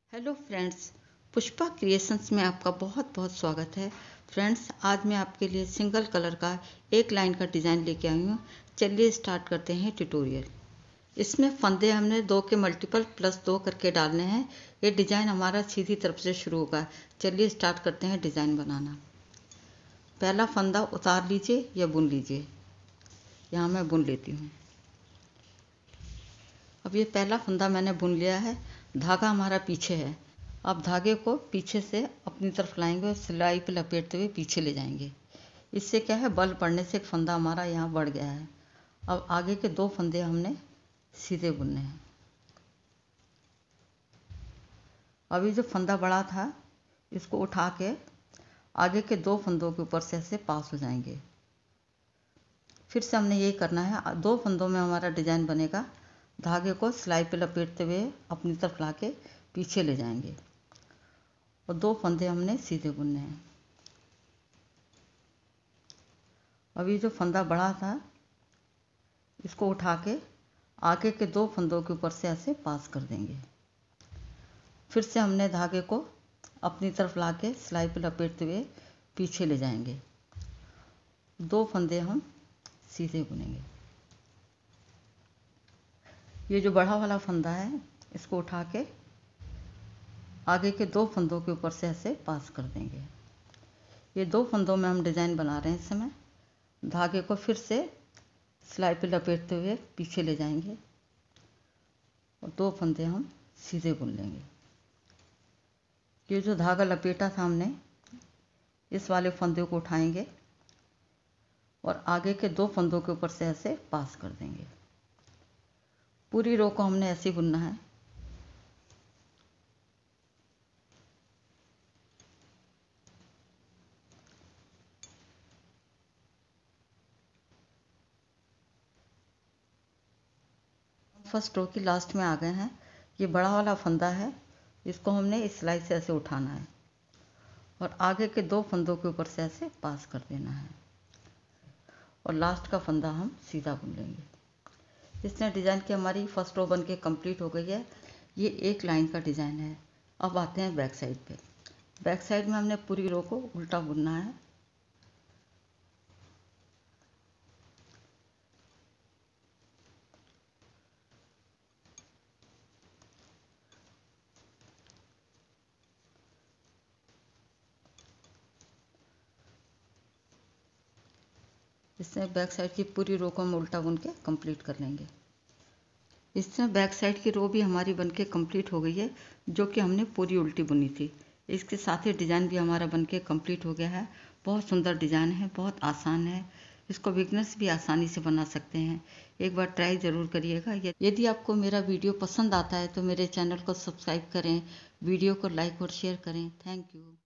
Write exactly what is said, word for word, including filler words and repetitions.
Hello friends, Pushpa creations में आपका बहुत बहुत स्वागत है। फ्रेंड्स, आज मैं आपके लिए सिंगल कलर का एक लाइन का डिज़ाइन लेके आई हूँ। चलिए स्टार्ट करते हैं ट्यूटोरियल। इसमें फंदे हमने दो के मल्टीपल प्लस दो करके डालने हैं। ये डिज़ाइन हमारा सीधी तरफ से शुरू होगा। चलिए स्टार्ट करते हैं डिज़ाइन बनाना। पहला फंदा उतार लीजिए या बुन लीजिए। यहाँ मैं बुन लेती हूँ। अब ये पहला फंदा मैंने बुन लिया है। धागा हमारा पीछे है। अब धागे को पीछे से अपनी तरफ लाएंगे और सिलाई पे लपेटते हुए पीछे ले जाएंगे। इससे क्या है, बल पड़ने से एक फंदा हमारा यहाँ बढ़ गया है। अब आगे के दो फंदे हमने सीधे बुनने हैं। अभी जो फंदा बड़ा था इसको उठा के आगे के दो फंदों के ऊपर से ऐसे पास हो जाएंगे। फिर से हमने यही करना है। दो फंदों में हमारा डिजाइन बनेगा। धागे को सिलाई पे लपेटते हुए अपनी तरफ ला के पीछे ले जाएंगे और दो फंदे हमने सीधे बुनने हैं। अभी जो फंदा बड़ा था इसको उठा के आगे के दो फंदों के ऊपर से ऐसे पास कर देंगे। फिर से हमने धागे को अपनी तरफ ला के सिलाई पे लपेटते हुए पीछे ले जाएंगे। दो फंदे हम सीधे बुनेंगे। ये जो बड़ा वाला फंदा है इसको उठा के आगे के दो फंदों के ऊपर से ऐसे पास कर देंगे। ये दो फंदों में हम डिज़ाइन बना रहे हैं। इस समय धागे को फिर से सिलाई पे लपेटते हुए पीछे ले जाएंगे और दो फंदे हम सीधे बुन लेंगे। ये जो धागा लपेटा था हमने, इस वाले फंदे को उठाएंगे और आगे के दो फंदों के ऊपर से ऐसे पास कर देंगे। पूरी रो को हमने ऐसे ही बुनना है। फर्स्ट रो की लास्ट में आ गए हैं। ये बड़ा वाला फंदा है, इसको हमने इस सिलाई से ऐसे उठाना है और आगे के दो फंदों के ऊपर से ऐसे पास कर देना है और लास्ट का फंदा हम सीधा बुन लेंगे। इसने डिज़ाइन की हमारी फर्स्ट रो बन के कम्प्लीट हो गई है। ये एक लाइन का डिज़ाइन है। अब आते हैं बैक साइड पे। बैक साइड में हमने पूरी रो को उल्टा बुनना है। इसमें बैक साइड की पूरी रो को हम उल्टा बुन के कंप्लीट कर लेंगे। इससे बैक साइड की रो भी हमारी बन के कम्प्लीट हो गई है, जो कि हमने पूरी उल्टी बुनी थी। इसके साथ ही डिज़ाइन भी हमारा बन के कम्प्लीट हो गया है। बहुत सुंदर डिज़ाइन है, बहुत आसान है। इसको बिगनर्स भी आसानी से बना सकते हैं। एक बार ट्राई ज़रूर करिएगा। यदि आपको मेरा वीडियो पसंद आता है तो मेरे चैनल को सब्सक्राइब करें, वीडियो को लाइक और शेयर करें। Thank you.